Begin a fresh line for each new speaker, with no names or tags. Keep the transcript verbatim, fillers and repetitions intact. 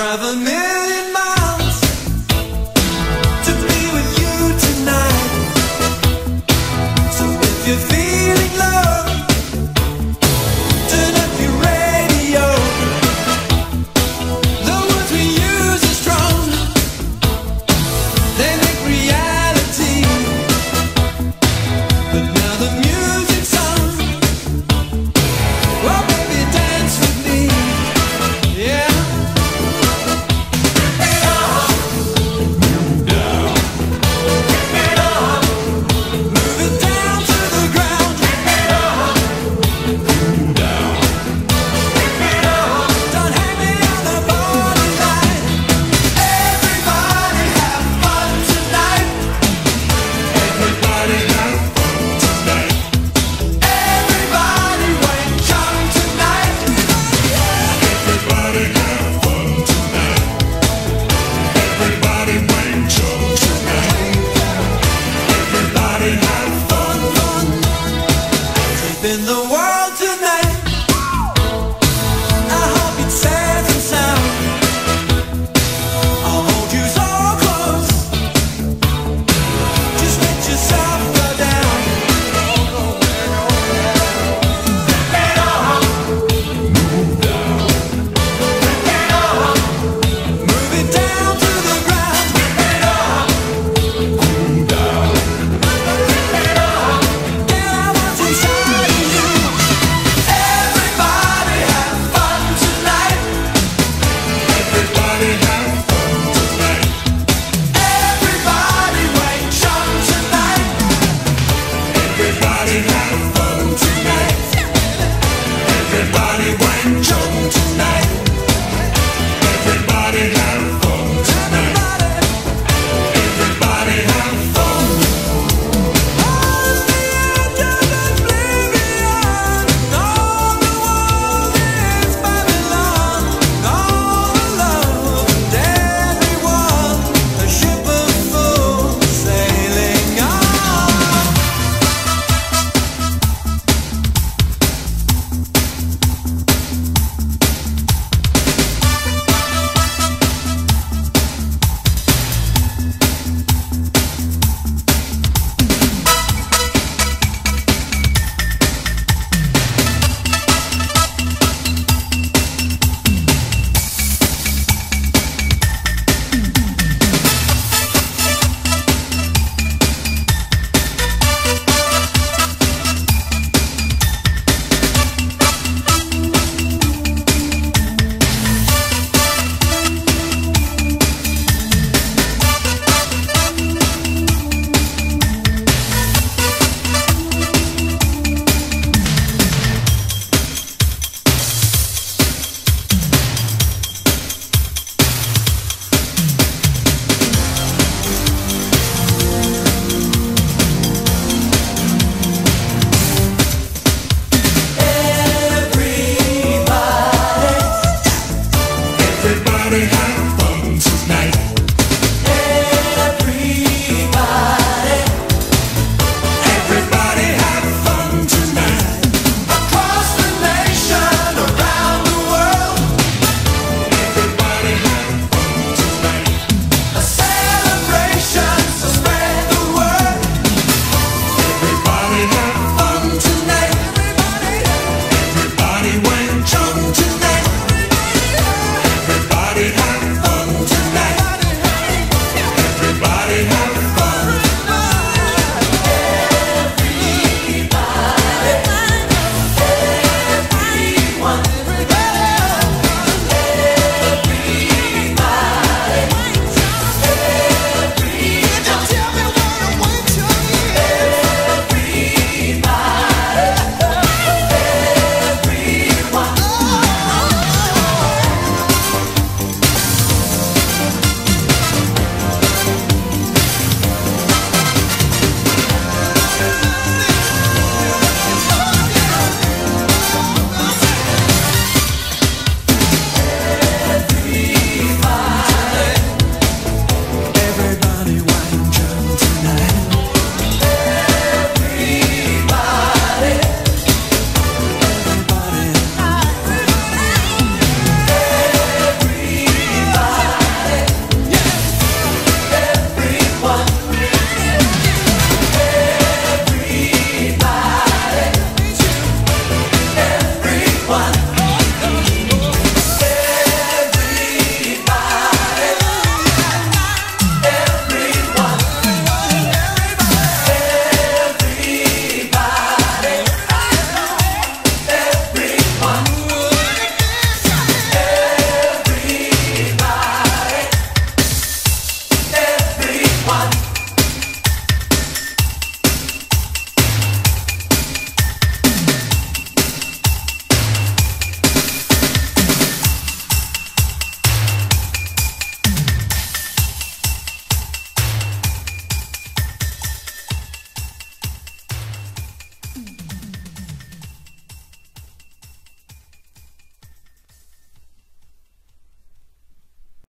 drive a million miles to be with you tonight. So if you're feeling love, turn up your radio. The words we use are strong, they make reality. But now the music's on. Well, baby, dance with me. Yeah. In the world tonight, I hope you'd safe and sound. I'll hold you so close, just let yourself go down. Take it off, move down. Take it off, move it down to the ground. Take it off, move down. Take it off, get out what's inside. Everybody has